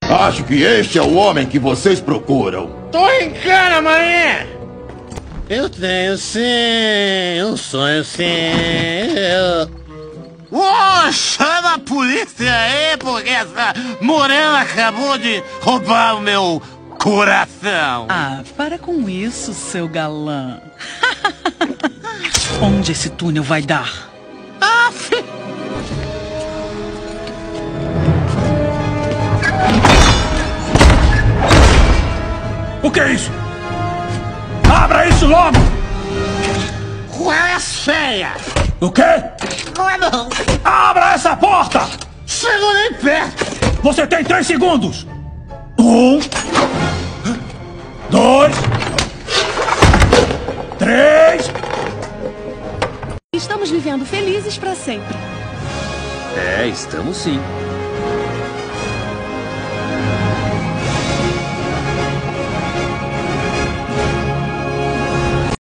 Acho que este é o homem que vocês procuram. Tô em cana, mané! Eu tenho sim, um sonho sim. Chama a polícia aí, porque essa morena acabou de roubar o meu coração. Ah, para com isso, seu galã. Onde esse túnel vai dar? O que é isso? Abra isso logo! Qual é a senha? O quê? Não é não. Abra essa porta! Chegou nem perto. Você tem 3 segundos! 1, 2, 3... Estamos vivendo felizes para sempre. Estamos sim.